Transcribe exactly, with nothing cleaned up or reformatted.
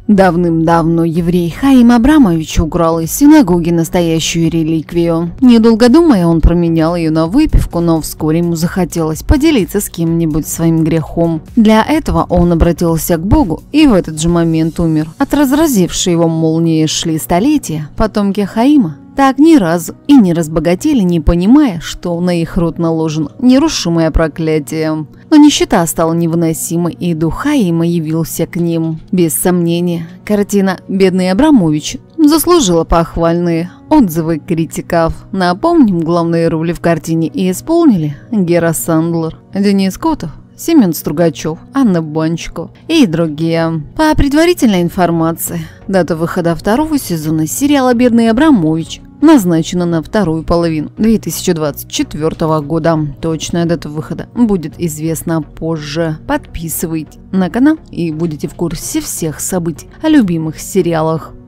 Давным-давно еврей Хаим Абрамович украл из синагоги настоящую реликвию. Недолго думая, он променял ее на выпивку, но вскоре ему захотелось поделиться с кем-нибудь своим грехом. Для этого он обратился к Богу и в этот же момент умер. От разразившей его молнии шли столетия. Потомки Хаима так ни разу и не разбогатели, не понимая, что на их род наложено нерушимое проклятие. Но нищета стала невыносимой, и дух Хаима явился к ним. Без сомнения, картина «Бедный Абрамович» заслужила похвальные отзывы критиков. Напомним, главные роли в картине и исполнили Гера Сандлер, Денис Котов, Семен Стругачев, Анна Банщикова и другие. По предварительной информации, дата выхода второго сезона сериала «Бедный Абрамович» назначена на вторую половину две тысячи двадцать четвёртого года. Точная дата выхода будет известна позже. Подписывайтесь на канал и будете в курсе всех событий о любимых сериалах.